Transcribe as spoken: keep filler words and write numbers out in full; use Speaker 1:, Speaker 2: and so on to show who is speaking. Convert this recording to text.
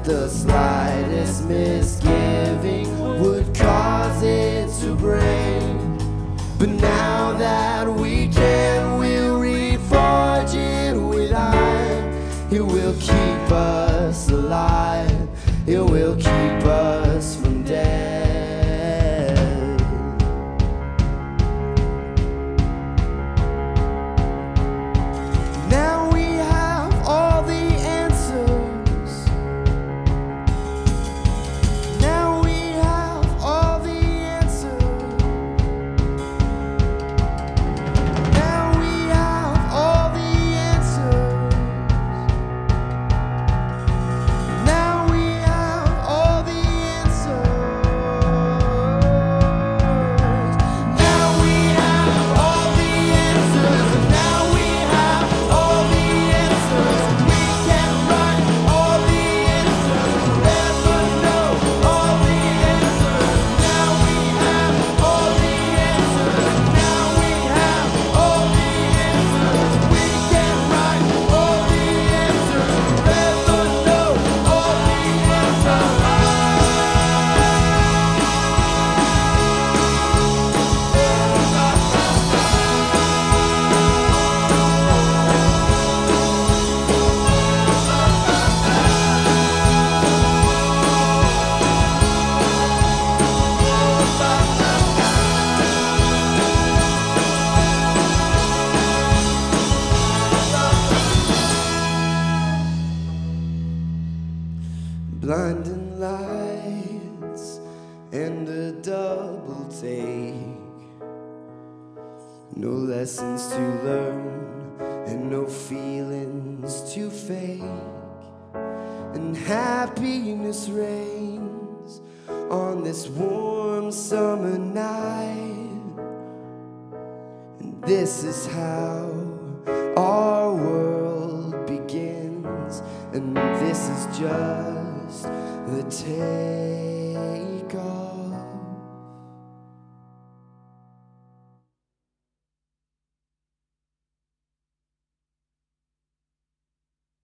Speaker 1: that the slightest misgiving would cause it to break. But now that we can, we'll reforge it with iron. It will keep us alive. It will keep us from death. Now we have all the answers. Now we have all the answers. Now we have all the answers. Now we have all the answers. Now we have all the answers. Now we have all the answers. We can write all the answers. Never know all the answers. Now we have all the answers. Now we have all the answers. We can write all the answers. Never know all the answers. Blinding lights and a double take. No lessons to learn and no feelings to fake. And happiness reigns on this warm summer night. And this is how our world begins. And this is just the taste.